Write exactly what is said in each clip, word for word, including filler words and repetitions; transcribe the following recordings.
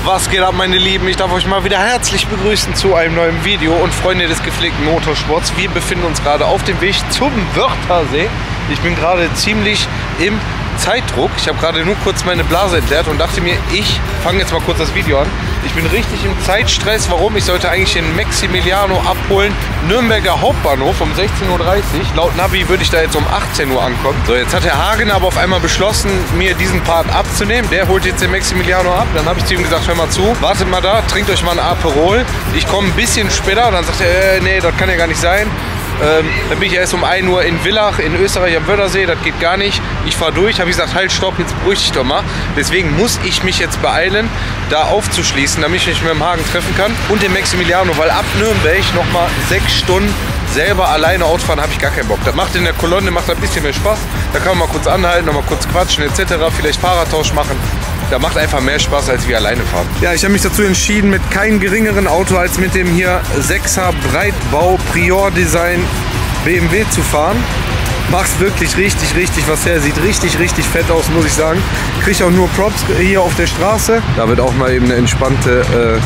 Was geht ab, meine Lieben? Ich darf euch mal wieder herzlich begrüßen zu einem neuen Video. Und Freunde des gepflegten Motorsports, wir befinden uns gerade auf dem Weg zum Wörthersee. Ich bin gerade ziemlich im Zeitdruck. Ich habe gerade nur kurz meine Blase entleert und dachte mir, ich fange jetzt mal kurz das Video an. Ich bin richtig im Zeitstress. Warum? Ich sollte eigentlich den Maximiliano abholen. Nürnberger Hauptbahnhof um sechzehn Uhr dreißig. Laut Navi würde ich da jetzt um achtzehn Uhr ankommen. So, jetzt hat Herr Hagen aber auf einmal beschlossen, mir diesen Part abzunehmen. Der holt jetzt den Maximiliano ab. Dann habe ich zu ihm gesagt, hör mal zu, wartet mal da, trinkt euch mal ein Aperol. Ich komme ein bisschen später. Dann sagt er, äh, nee, das kann ja gar nicht sein. Ähm, dann bin ich erst um ein Uhr in Villach in Österreich am Wörthersee, das geht gar nicht. Ich fahre durch, habe ich gesagt, halt, stopp, jetzt beruhig dich doch mal. Deswegen muss ich mich jetzt beeilen, da aufzuschließen, damit ich mich mit dem Hagen treffen kann. Und den Maximiliano, weil ab Nürnberg nochmal sechs Stunden selber alleine Autofahren habe ich gar keinen Bock. Das macht in der Kolonne macht ein bisschen mehr Spaß. Da kann man mal kurz anhalten, noch mal kurz quatschen et cetera. Vielleicht Fahrradtausch machen. Da macht einfach mehr Spaß, als wir alleine fahren. Ja, ich habe mich dazu entschieden, mit keinem geringeren Auto als mit dem hier sechser Breitbau Prior Design B M W zu fahren. Macht wirklich richtig, richtig was her. Sieht richtig, richtig fett aus, muss ich sagen. Kriege auch nur Props hier auf der Straße. Da wird auch mal eben eine entspannte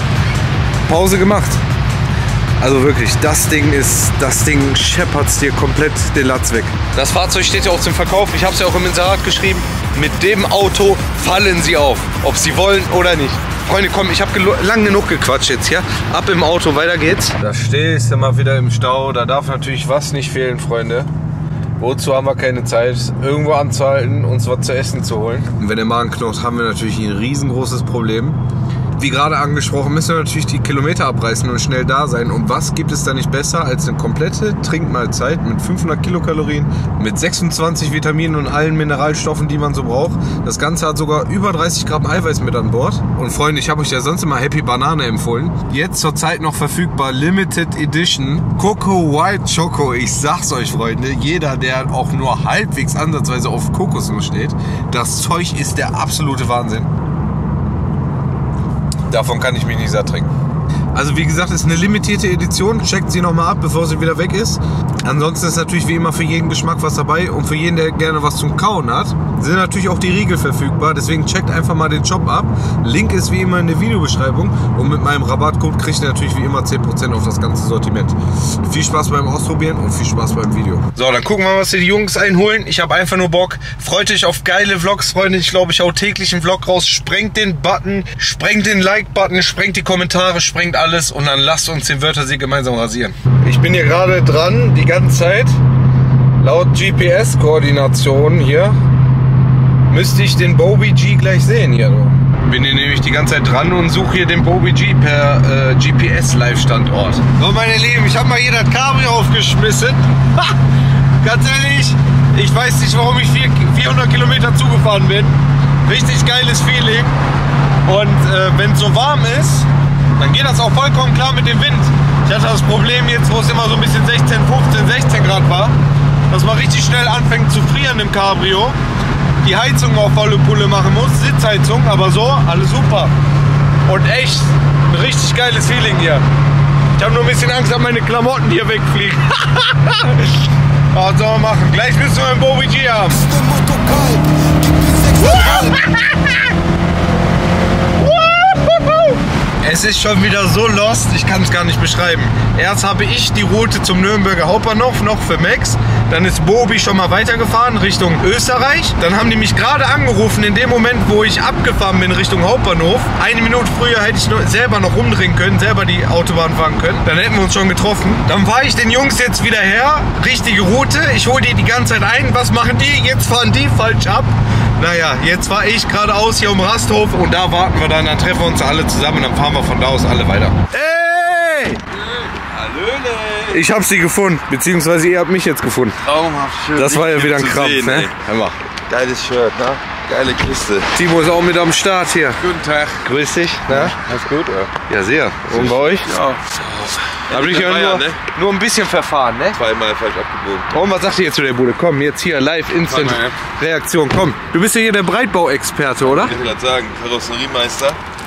äh, Pause gemacht. Also wirklich, das Ding ist, das Ding scheppert's dir komplett den Latz weg. Das Fahrzeug steht ja auch zum Verkauf. Ich habe es ja auch im Inserat geschrieben. Mit dem Auto fallen sie auf, ob sie wollen oder nicht. Freunde, komm, ich habe lang genug gequatscht jetzt hier. Ab im Auto, weiter geht's. Da stehst du mal wieder im Stau. Da darf natürlich was nicht fehlen, Freunde. Wozu haben wir keine Zeit, irgendwo anzuhalten, uns was zu essen zu holen? Und wenn der Magen knurrt, haben wir natürlich ein riesengroßes Problem. Wie gerade angesprochen, müssen wir natürlich die Kilometer abreißen und schnell da sein. Und was gibt es da nicht besser als eine komplette Trinkmahlzeit mit fünfhundert Kilokalorien, mit sechsundzwanzig Vitaminen und allen Mineralstoffen, die man so braucht. Das Ganze hat sogar über dreißig Gramm Eiweiß mit an Bord. Und Freunde, ich habe euch ja sonst immer Happy Banane empfohlen. Jetzt zurzeit noch verfügbar, Limited Edition, Coco White Choco. Ich sag's euch, Freunde, jeder, der auch nur halbwegs ansatzweise auf Kokosnuss steht, das Zeug ist der absolute Wahnsinn. Davon kann ich mich nicht satt trinken. Also wie gesagt, ist eine limitierte Edition. Checkt sie nochmal ab, bevor sie wieder weg ist. Ansonsten ist natürlich wie immer für jeden Geschmack was dabei. Und für jeden, der gerne was zum Kauen hat, sind natürlich auch die Riegel verfügbar. Deswegen checkt einfach mal den Shop ab. Link ist wie immer in der Videobeschreibung. Und mit meinem Rabattcode kriegt ihr natürlich wie immer zehn Prozent auf das ganze Sortiment. Viel Spaß beim Ausprobieren und viel Spaß beim Video. So, dann gucken wir mal, was die Jungs einholen. Ich habe einfach nur Bock. Freut euch auf geile Vlogs, Freunde. Ich glaube, ich hau täglich einen Vlog raus. Sprengt den Button, sprengt den Like-Button, sprengt die Kommentare, sprengt alles. Und dann lasst uns den Wörthersee gemeinsam rasieren. Ich bin hier gerade dran, die ganze Zeit. Laut G P S-Koordination hier müsste ich den Bobby G gleich sehen hier. Bin hier nämlich die ganze Zeit dran und suche hier den Bobby G per äh, G P S-Live-Standort. So, meine Lieben, ich habe mal hier das Cabrio aufgeschmissen. Ha! Ganz ehrlich, ich weiß nicht, warum ich vierhundert Kilometer zugefahren bin. Richtig geiles Feeling. Und äh, wenn es so warm ist, dann geht das auch vollkommen klar mit dem Wind. Ich hatte das Problem jetzt, wo es immer so ein bisschen sechzehn, fünfzehn, sechzehn Grad war, dass man richtig schnell anfängt zu frieren im Cabrio. Die Heizung auf volle Pulle machen muss, Sitzheizung, aber so, alles super. Und echt ein richtig geiles Feeling hier. Ich habe nur ein bisschen Angst, dass meine Klamotten hier wegfliegen. Was soll man machen? Gleich müssen wir einen Bobby G haben. Es ist schon wieder so lost, ich kann es gar nicht beschreiben. Erst habe ich die Route zum Nürnberger Hauptbahnhof noch für Max. Dann ist Bobby schon mal weitergefahren Richtung Österreich. Dann haben die mich gerade angerufen in dem Moment, wo ich abgefahren bin Richtung Hauptbahnhof. Eine Minute früher hätte ich selber noch rumdrehen können, selber die Autobahn fahren können. Dann hätten wir uns schon getroffen. Dann fahre ich den Jungs jetzt wieder her. Richtige Route. Ich hole die die ganze Zeit ein. Was machen die? Jetzt fahren die falsch ab. Naja, jetzt fahre ich geradeaus hier um Rasthof und da warten wir dann. Dann treffen wir uns alle zusammen und dann fahren wir von da aus alle weiter. Hey! Hallöle! Ich habe sie gefunden, beziehungsweise ihr habt mich jetzt gefunden. Traumhaft schön. Das war ja wieder ein Krampf, sehen, ne? Hör mal. Geiles Shirt, ne? Geile Kiste. Timo ist auch mit am Start hier. Guten Tag. Grüß dich. Na? Alles gut, oder? Ja, sehr. Und bei euch? Ja. Da bin ich ja nur, ne? nur ein bisschen verfahren, ne? Zweimal falsch abgebogen. Und was sagt ihr jetzt zu der Bude? Komm, jetzt hier live, Instant Reaktion. Komm, du bist ja hier der Breitbau-Experte, oder? Ich will gerade sagen, Karosseriemeister.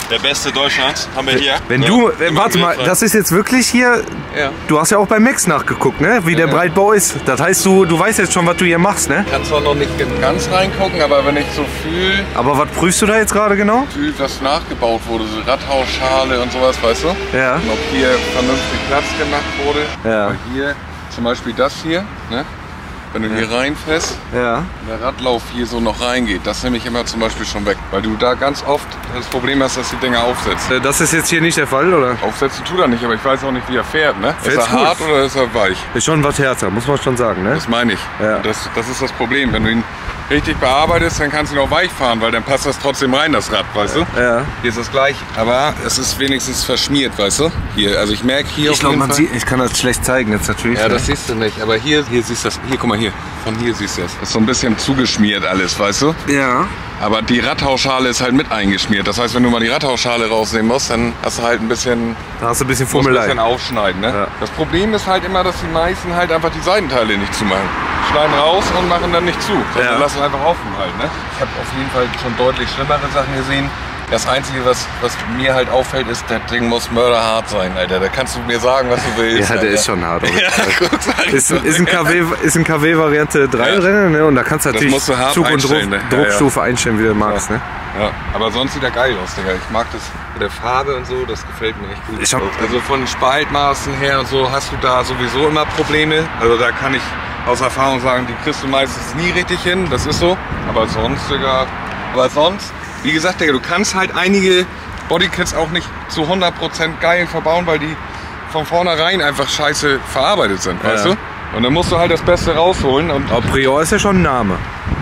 Der beste Deutschlands haben wir hier. Wenn ja, du, äh, warte mal, das ist jetzt wirklich hier, ja. Du hast ja auch bei Max nachgeguckt, ne? Wie ja, der Breitbau ist. Das heißt, du, du weißt jetzt schon, was du hier machst, ne? Ich kann zwar noch nicht ganz reingucken, aber wenn ich so fühle... Aber was prüfst du da jetzt gerade genau? Fühl, was nachgebaut wurde, so Radhausschale und sowas, weißt du? Ja. Und ob hier vernünftig Platz gemacht wurde. Ja. Aber hier, zum Beispiel das hier, ne? Wenn du ja. hier reinfährst, ja. der Radlauf hier so noch reingeht, das nehme ich immer zum Beispiel schon weg. Weil du da ganz oft das Problem hast, dass die Dinger aufsetzen. Das ist jetzt hier nicht der Fall, oder? Aufsetzen tut er nicht, aber ich weiß auch nicht, wie er fährt, ne? Fährt's ist er gut? hart oder ist er weich? Ist schon was härter, muss man schon sagen, ne? Das meine ich. Ja. Das, das ist das Problem. Wenn du ihn richtig bearbeitest, dann kannst du ihn auch weich fahren, weil dann passt das trotzdem rein, das Rad, weißt du? Ja. Hier ist das gleich, aber es ist wenigstens verschmiert, weißt du? Hier, also ich merke hier Ich auf glaube, jeden man Fall. sieht, ich kann das schlecht zeigen jetzt natürlich. Ja, ne? das siehst du nicht, aber hier, hier siehst du das. Hier, guck mal hier. Von hier siehst du das. Das ist so ein bisschen zugeschmiert alles, weißt du? Ja. Aber die Radhausschale ist halt mit eingeschmiert. Das heißt, wenn du mal die Radhausschale rausnehmen musst, dann hast du halt ein bisschen... Da hast du ein bisschen musst ein Fummelei. bisschen aufschneiden, ne? Ja. Das Problem ist halt immer, dass die meisten halt einfach die Seitenteile nicht zumachen. Schneiden raus und machen dann nicht zu. Sondern Ja. lassen einfach offen halt, ne? Ich habe auf jeden Fall schon deutlich schlimmere Sachen gesehen. Das Einzige, was, was mir halt auffällt, ist, das Ding muss mörderhart sein, Alter. Da kannst du mir sagen, was du willst. Ja, der Alter. ist schon hart. Oder? Ja, guck, sag ich Ist, doch. ist ein K W, ist ein K W Variante drei Ja. Rennen, ne? Und da kannst du natürlich musst du hart Zug und Druck, einstellen, ne? Ja, Druckstufe einstellen, wie du magst, ne? Ja, aber sonst sieht er geil aus, Digga. Ich mag das mit der Farbe und so, das gefällt mir echt gut. Ich hab- also von Spaltmaßen her und so hast du da sowieso immer Probleme. Also da kann ich aus Erfahrung sagen, die kriegst du meistens nie richtig hin, das ist so. Aber sonst, Digga, aber sonst, wie gesagt, Digga, du kannst halt einige Bodykits auch nicht zu hundert Prozent geil verbauen, weil die von vornherein einfach scheiße verarbeitet sind, weißt Ja. du? Und dann musst du halt das Beste rausholen. Und Aber Prior ist ja schon ein Name.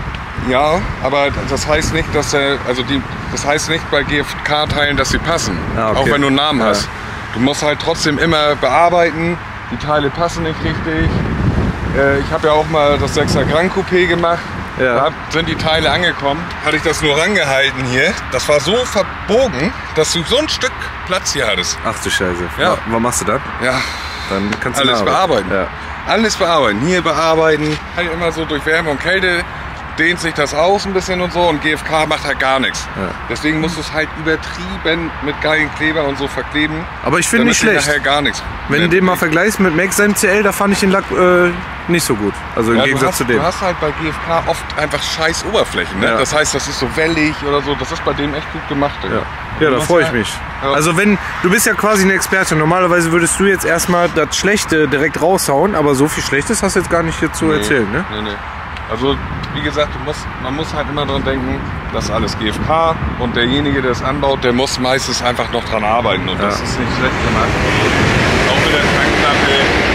ja, aber das heißt nicht, dass der, also die, das heißt nicht bei G F K-Teilen, dass sie passen. Ah, okay. Auch wenn du einen Namen Ja. hast. Du musst halt trotzdem immer bearbeiten. Die Teile passen nicht richtig. Äh, ich habe ja auch mal das sechser Grand Coupé gemacht. Ja. Da sind die Teile angekommen. Hatte ich das nur rangehalten hier. Das war so verbogen, dass du so ein Stück Platz hier hattest. Ach du Scheiße. Ja. Was machst du dann? Ja, Dann kannst du alles nacharbeiten. bearbeiten. Ja. Alles bearbeiten. Hier bearbeiten. Halt immer so durch Wärme und Kälte dehnt sich das aus ein bisschen und so und G F K macht halt gar nichts. Ja. Deswegen musst du es halt übertrieben mit geilen Kleber und so verkleben. Aber ich finde damit nicht die schlecht. nachher gar nichts. Wenn du den mal vergleichst mit Max M C L, da fand ich den Lack äh, nicht so gut. Also im ja, du, Gegensatz hast, zu dem. du hast halt bei G F K oft einfach scheiß Oberflächen. Ne? Ja. Das heißt, das ist so wellig oder so. Das ist bei dem echt gut gemacht. Digga. Ja, ja da Du freue ich hast mich. Ja. Also wenn, du bist ja quasi ein Experte. Normalerweise würdest du jetzt erstmal das Schlechte direkt raushauen, aber so viel Schlechtes hast du jetzt gar nicht hier zu Nee, erzählen, ne? Nee, nee. Also wie gesagt, du musst, man muss halt immer dran denken, das ist alles G F K und derjenige, der es anbaut, der muss meistens einfach noch dran arbeiten und Ja. das ist nicht schlecht gemacht. Auch mit der Tankklappe,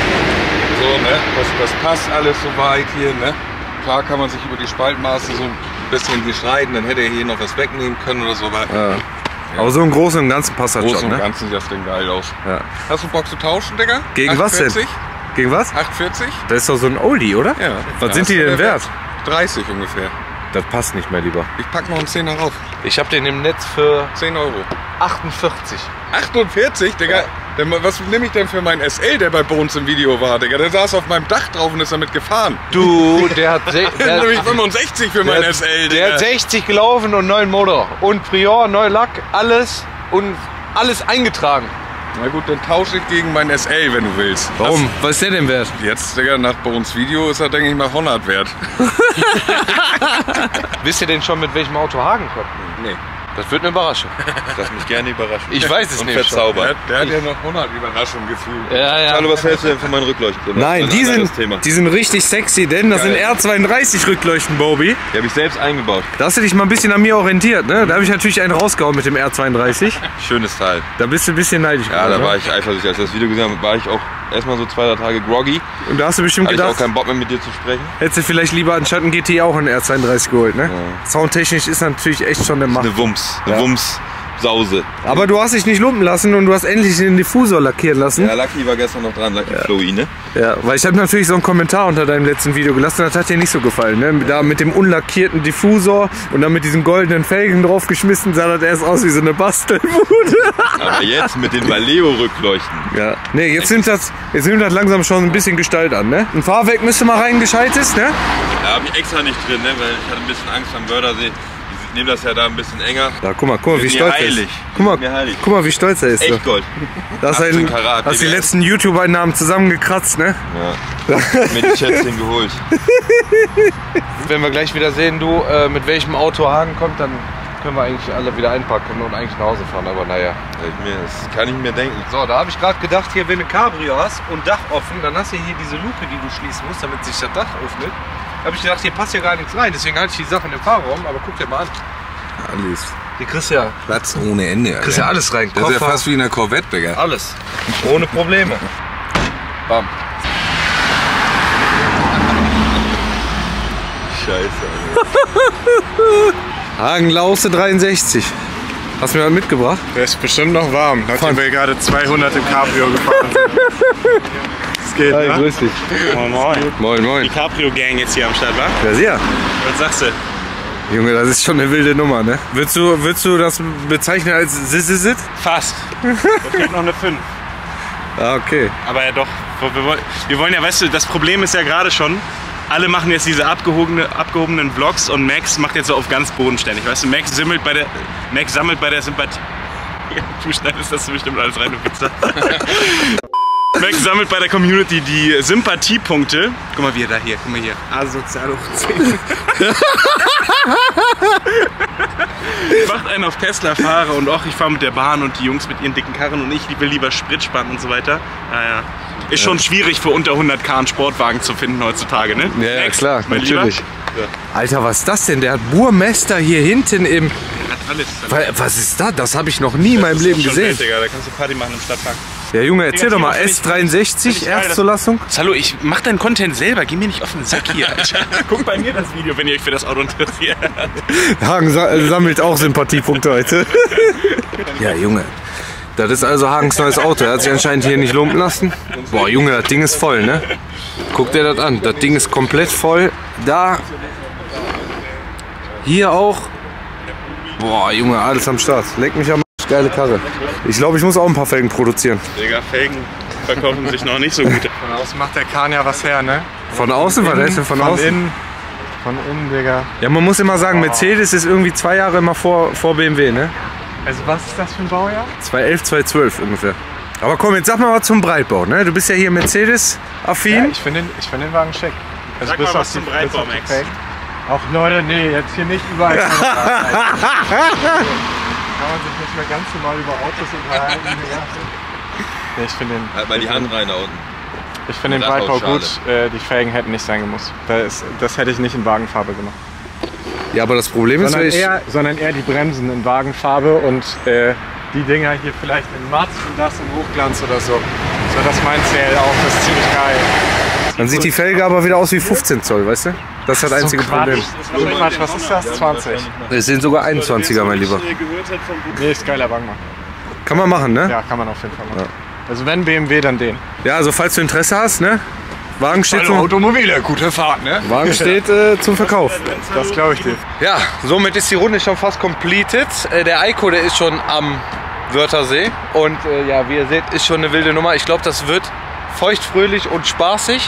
so, ne? Das, das passt alles soweit hier, ne? Klar kann man sich über die Spaltmaße so ein bisschen hier schneiden, dann hätte er hier noch was wegnehmen können oder so. Aber Ja. Aber so im Großen und Ganzen passt das im schon, Großen und ne? Ganzen sieht das Ding geil aus. Ja. Hast du Bock zu tauschen, Digga? Gegen was denn? achtundvierzig? Gegen was? achtundvierzig? Das ist doch so ein Oldie, oder? Ja. Was Ja, sind was die ist denn der wert? dreißig ungefähr. Das passt nicht mehr, lieber. Ich pack noch einen Zehner rauf. Ich habe den im Netz für zehn Euro. achtundvierzig. achtundvierzig, Digga? Ja. Denn Was nehme ich denn für meinen S L, der bei Bones im Video war, Digga? Der saß auf meinem Dach drauf und ist damit gefahren. Du, der hat, se- Der der, nehme ich fünfundsechzig für meinen der, S L, der Digga. hat sechzig gelaufen und neuen Motor. Und Prior, neu Lack, alles und alles eingetragen. Na gut, dann tausche ich gegen meinen S L, wenn du willst. Warum? Was ist der denn wert? Das, jetzt, Digga, nach Bones Video ist er, denke ich mal, hundert wert. Wisst ihr denn schon, mit welchem Auto Hagen kommt? Nee. Das wird eine Überraschung. Lass mich gerne überraschen. Ich weiß es Und nämlich schon. Der, verzaubern. hat- der hat ja noch hundert Überraschungen gefühlt. Ja, ja. Hallo, was hältst du denn von meinen Rückleuchten? Nein, Das ist die ein sind, anderes Thema. die sind richtig sexy, denn das Geil. sind R zweiunddreißig Rückleuchten, Bobby. Die habe ich selbst eingebaut. Da hast du dich mal ein bisschen an mir orientiert, ne? Da habe ich natürlich einen rausgehauen mit dem R zweiunddreißig. Schönes Teil. Da bist du ein bisschen neidisch Ja, geworden, da ne? war ich eifersüchtig. Als ich das Video gesehen habe, war ich auch erstmal so zwei, drei Tage groggy. Und da hast du bestimmt Hatte ich auch gedacht, keinen Bock mehr mit dir zu sprechen. hättest du vielleicht lieber anstatt ein G T auch einen R zweiunddreißig geholt, ne? Soundtechnisch ist natürlich echt schon der Macht. Eine Wumms. Eine Ja. Wumms-Sause. Aber du hast dich nicht lumpen lassen und du hast endlich den Diffusor lackieren lassen. Ja, Lucky war gestern noch dran. Lucky Flowy, ne? Ja, weil ich habe natürlich so einen Kommentar unter deinem letzten Video gelassen, das hat dir nicht so gefallen, ne? Da mit dem unlackierten Diffusor und dann mit diesen goldenen Felgen draufgeschmissen, sah das erst aus wie so eine Bastelbude. Aber jetzt mit den Valeo-Rückleuchten. Ja. Ne, jetzt nimmt das, jetzt nimmt das langsam schon ein bisschen Gestalt an, ne? Ein Fahrwerk müsste mal rein gescheites, ne? Da habe ich extra nicht drin, ne? Weil ich hatte ein bisschen Angst am Wörthersee. nehme das ja da ein bisschen enger. Ja, guck mal, guck mal, wie Bin mir stolz er ist. heilig. Guck mal, Bin mir heilig. guck mal, wie stolz er ist. so. Echt Gold. Das achtzehn ein, Karat, hast die B B S. letzten YouTube-Einnahmen zusammengekratzt, ne? Ja. Mir die Schätzchen geholt. Wenn wir gleich wieder sehen, du, äh, mit welchem Auto Hagen kommt, dann können wir eigentlich alle wieder einpacken und eigentlich nach Hause fahren. Aber naja. Ich mir, das kann ich mir denken. So, da habe ich gerade gedacht, hier, wenn du ein Cabrio hast und Dach offen, dann hast du hier diese Luke, die du schließen musst, damit sich das Dach öffnet. Da habe ich gedacht, hier passt ja gar nichts rein. Deswegen halte ich die Sache in den Fahrraum. Aber guck dir mal an. Alles. Hier kriegst du ja, Platz ohne Ende. kriegst ja alles rein. Das ist ja fast wie in der Corvette, Digga. alles. Ohne Probleme. Bam. Scheiße. Hagen Lause dreiundsechzig. Hast du mir was mitgebracht? Der ist bestimmt noch warm, nachdem Fun. wir gerade zweihundert im Cabrio gefahren sind. Das geht, Hi, ne? grüß dich. Moin, moin. Moin, moin. Die Cabrio-Gang jetzt hier am Start, wa? Ja, sehr. Was sagst du? Junge, das ist schon eine wilde Nummer, ne? Würdest du, würdest du das bezeichnen als Sissisit? Fast. Da fehlt noch eine fünf. Ah, okay. Aber ja doch, wir wollen, wir wollen ja, weißt du, das Problem ist ja gerade schon, alle machen jetzt diese abgehobene, abgehobenen Vlogs und Max macht jetzt so auf ganz bodenständig. Weißt du, Max sammelt bei der, Max sammelt bei der Sympathie. Ja, du schneidest das bestimmt alles rein, du Pizza. Max sammelt bei der Community die Sympathiepunkte. Guck mal, wie er da hier, guck mal hier. Asozial hoch zehn. Macht einen auf Tesla-Fahrer und auch ich fahre mit der Bahn und die Jungs mit ihren dicken Karren und ich will lieber Sprit sparen und so weiter. Naja. Ist schon schwierig für unter hundert K einen Sportwagen zu finden heutzutage, ne? Ja, ja, Max, klar, mein natürlich. Lieber? Alter, was ist das denn? Der hat Burmester hier hinten im... Hat alles. Wa- Was ist das? Das habe ich noch nie in meinem Leben Schon gesehen. Welt, Digga. Da kannst du Party machen im Stadtpark. Ja, Junge, erzähl doch mal. Find ich- S dreiundsechzig, find ich geil, Erstzulassung. Hallo, ich mach deinen Content selber. Geh mir nicht auf den Sack hier, Alter. Guck bei mir das Video, wenn ihr euch für das Auto interessiert. Hagen sa äh, sammelt auch Sympathiepunkte heute. Ja, Junge. Das ist also Hagens neues Auto. Er hat sich anscheinend hier nicht lumpen lassen. Boah, Junge, das Ding ist voll, ne? Guck dir das an. Das Ding ist komplett voll. Da. Hier auch. Boah, Junge, alles am Start. Leck mich am Arsch. Geile Karre. Ich glaube, ich muss auch ein paar Felgen produzieren. Digga, Felgen verkaufen sich noch nicht so gut. Von außen macht der Kahn ja was her, ne? Von außen? Was heißt denn von von außen? innen. Von innen, Digga. Ja, man muss immer sagen, Mercedes ist irgendwie zwei Jahre immer vor, vor B M W, ne? Also was ist das für ein Baujahr? zweitausendelf, zweitausendzwölf ungefähr. Aber komm, jetzt sag mal was zum Breitbau, ne? Du bist ja hier Mercedes-affin. Ja, ich finde den, ich find den Wagen schick. Also Sag bis mal auf was die- zum Breitbau, bis auf die Max. Felgen. Ach Leute, nee, jetzt hier nicht überall. Kann man sich nicht mehr ganz normal über Autos unterhalten. Digga. Nee, ich finde den, Halt mal die Hand rein da unten. ich find den Das ist Breitbau auch schade. gut. Äh, die Felgen hätten nicht sein gemusst. Das, das hätte ich nicht in Wagenfarbe gemacht. Ja, aber das Problem ist, Sondern ich, eher, sondern eher die Bremsen in Wagenfarbe und äh, die Dinger hier vielleicht in Matt und das in Hochglanz oder so. So, das meint C L auch, das ist ziemlich geil. dann sieht die Felge aber wieder aus wie fünfzehn Zoll, weißt du? Das ist das einzige So Problem. Quatsch. So Quatsch, was ist das? zwanzig. Es sind sogar einundzwanziger, mein Lieber. Nee, ist geiler Wagen, Mann. Kann man machen, ne? Ja, kann man auf jeden Fall machen. Also wenn B M W, dann den. Ja, also falls du Interesse hast, ne? Wagen steht, zum, Automobile, gute Fahrt, ne? Wagen steht äh, zum Verkauf. Das glaube ich dir. Ja, somit ist die Runde schon fast completed. Äh, der Eiko, der ist schon am Wörthersee. Und äh, ja, wie ihr seht, ist schon eine wilde Nummer. Ich glaube, das wird feuchtfröhlich und spaßig.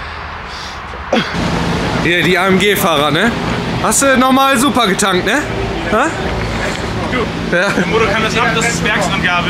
Hier, die A M G-Fahrer, ne? Hast du nochmal super getankt, ne? Ha? Du, Ja. der Motor kann das ab, das ist Werksangabe.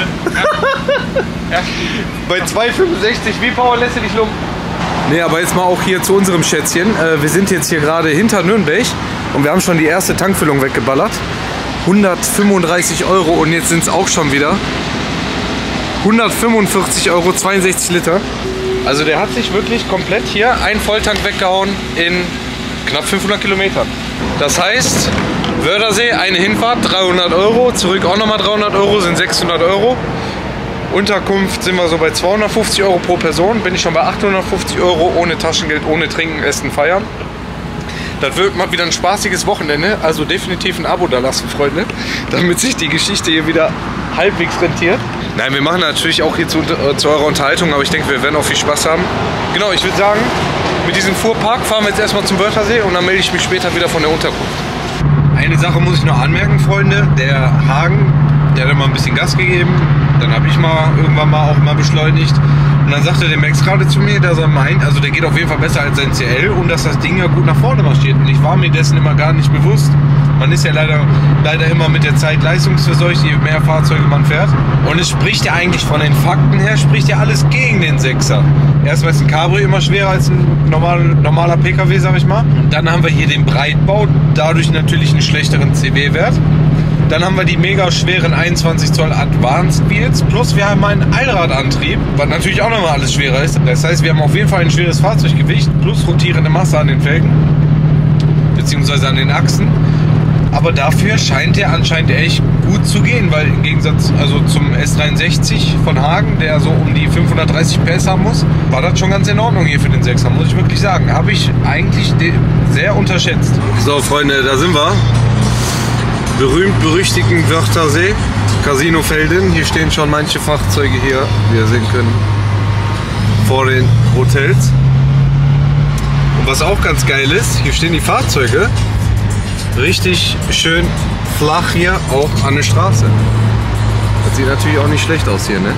Bei zwei fünfundsechzig, wie Power lässt du dich lumpen? Nee, aber jetzt mal auch hier zu unserem Schätzchen. Äh, wir sind jetzt hier gerade hinter Nürnberg und wir haben schon die erste Tankfüllung weggeballert. hundertfünfunddreißig Euro und jetzt sind es auch schon wieder hundertfünfundvierzig Euro, zweiundsechzig Liter. Also der hat sich wirklich komplett hier einen Volltank weggehauen in knapp fünfhundert Kilometern. Das heißt, Wörthersee, eine Hinfahrt, dreihundert Euro, zurück auch nochmal dreihundert Euro, sind sechshundert Euro. Unterkunft sind wir so bei zweihundertfünfzig Euro pro Person, bin ich schon bei achthundertfünfzig Euro ohne Taschengeld, ohne Trinken, Essen, Feiern. Das wird mal wieder ein spaßiges Wochenende, also definitiv ein Abo da lassen, Freunde, damit sich die Geschichte hier wieder halbwegs rentiert. Nein, wir machen natürlich auch hier zu, äh, zu eurer Unterhaltung, aber ich denke, wir werden auch viel Spaß haben. Genau, ich würde sagen, mit diesem Fuhrpark fahren wir jetzt erstmal zum Wörthersee und dann melde ich mich später wieder von der Unterkunft. Eine Sache muss ich noch anmerken, Freunde, der Hagen, der hat mal ein bisschen Gas gegeben, dann habe ich mal irgendwann mal auch mal beschleunigt Und dann sagte der Max gerade zu mir, dass er meint, also der geht auf jeden Fall besser als sein C L und dass das Ding ja gut nach vorne marschiert. Und ich war mir dessen immer gar nicht bewusst. Man ist ja leider, leider immer mit der Zeit leistungsverseucht, je mehr Fahrzeuge man fährt. Und es spricht ja eigentlich von den Fakten her, spricht ja alles gegen den Sechser. Erstmal ist ein Cabrio immer schwerer als ein normal, normaler P K W, sag ich mal. Dann haben wir hier den Breitbau, dadurch natürlich einen schlechteren C W-Wert. Dann haben wir die mega schweren einundzwanzig Zoll Advanced Wheels, plus wir haben einen Allradantrieb, was natürlich auch nochmal alles schwerer ist. Das heißt, wir haben auf jeden Fall ein schweres Fahrzeuggewicht, plus rotierende Masse an den Felgen, beziehungsweise an den Achsen. Aber dafür scheint der anscheinend echt gut zu gehen, weil im Gegensatz also zum S dreiundsechzig von Hagen, der so um die fünfhundertdreißig P S haben muss, war das schon ganz in Ordnung hier für den Sechser, muss ich wirklich sagen. Habe ich eigentlich sehr unterschätzt. So Freunde, da sind wir. Berühmt-berüchtigten Wörthersee, Casino Velden. Hier stehen schon manche Fahrzeuge hier, wie ihr sehen könnt, vor den Hotels. Und was auch ganz geil ist, hier stehen die Fahrzeuge richtig schön flach hier auch an der Straße. Das sieht natürlich auch nicht schlecht aus hier, ne?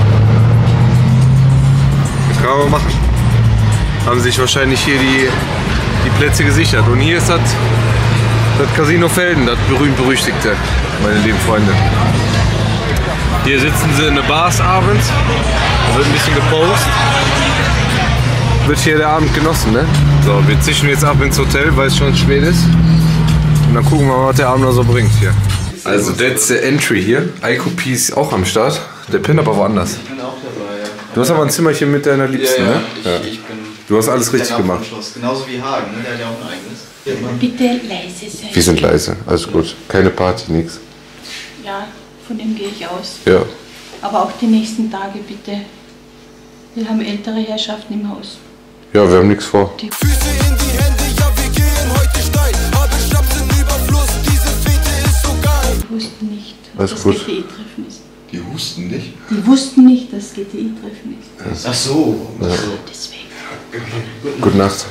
Das kann man machen. Haben sich wahrscheinlich hier die, die Plätze gesichert. Und hier ist das Das Casino Velden, das berühmt-berüchtigte, meine lieben Freunde. Hier sitzen sie in der Bars abends, da wird ein bisschen gepostet. Wird hier der Abend genossen, ne? So, wir zischen jetzt ab ins Hotel, weil es schon spät ist. Und dann gucken wir mal, was der Abend noch so bringt hier. Also, that's the entry hier. Eikopi ist auch am Start. Der pennt aber woanders. Ich bin auch dabei, ja. Du hast aber ein Zimmerchen mit deiner Liebsten, ja, ja. ne? Ich, Ja. ich bin Du hast alles richtig gemacht. Genauso wie Hagen, ne? Der hat ja auch ein eigenes. Bitte leise sein. Wir sind leise, alles gut. Keine Party, nix. Ja, von dem gehe ich aus. Ja. Aber auch die nächsten Tage bitte. Wir haben ältere Herrschaften im Haus. Ja, wir haben nichts vor. Die Füße in die Hände, ja wir gehen heute steil. Habe Schnaps im Überfluss, diese Fete ist so geil. wussten nicht, Alles dass gut. G T E-Treffen ist. Die husten nicht? Die wussten nicht, dass G T E-Treffen ist. Ach so. Ja. Deswegen. Gute Nacht.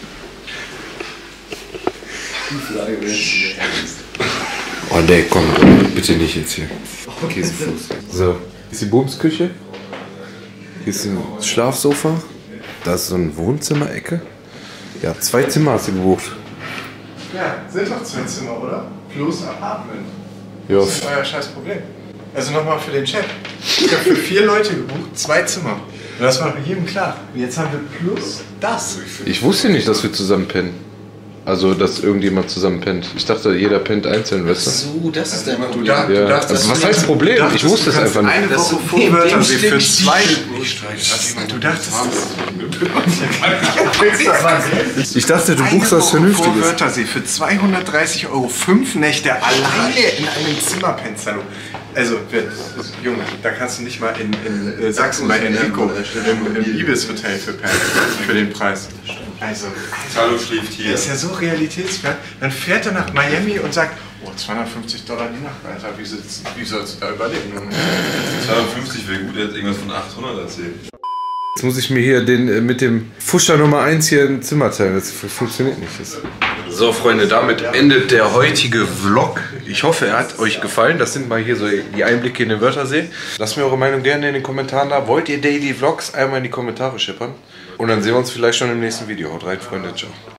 Oh ne, komm, bitte nicht jetzt hier. Käsefuß. So, hier ist die Bumsküche. Hier ist ein Schlafsofa. Da ist so ein Wohnzimmerecke. Ja, zwei Zimmer hast du gebucht. Ja, sind doch zwei Zimmer, oder? Plus Apartment. Ja, Das ist euer scheiß Problem. Also nochmal für den Chat. Ich habe für vier Leute gebucht, zwei Zimmer. Und das war jedem klar. Und jetzt haben wir plus das. ich wusste nicht, dass wir zusammen pennen. Also, dass irgendjemand zusammen pennt. Ich dachte, jeder pennt einzeln, weißt du? So, das ist der Du, Problem. da, du Ja. dachtest, Also, was du- heißt Problem? du dachtest, Ich wusste du es kannst einfach nicht. Eine Das Woche ist vor dem Wörthersee für Stück zwei. Nicht Du dachtest das. Ich dachte, du Eine buchst was Woche vor Vernünftiges. Wörthersee für zweihundertdreißig Euro fünf Nächte alleine in einem Zimmer pennen. Also, wir- Junge, da kannst du nicht mal in, in äh, Sachsen bei Enrico im, im Ibis Hotel für pennen. Für den Preis. Also, Carlo schläft hier. das ist ja so realitätsfern. Dann fährt er nach Miami und sagt, oh, zweihundertfünfzig Dollar die Nacht, Alter, wie, sitzt, wie sollst du da überleben? zweihundertfünfzig wäre gut, er hat irgendwas von achthundert erzählt. Jetzt muss ich mir hier den, äh, mit dem Fuscher Nummer eins hier ein Zimmer teilen. Das fu- funktioniert nicht. Das so, Freunde, damit endet der heutige Vlog. Ich hoffe, er hat euch gefallen. Das sind mal hier so die Einblicke in den Wörthersee. Lasst mir eure Meinung gerne in den Kommentaren da. Wollt ihr Daily Vlogs? Einmal in die Kommentare schippern. Und dann sehen wir uns vielleicht schon im nächsten Video. Haut rein, Freunde. Ciao.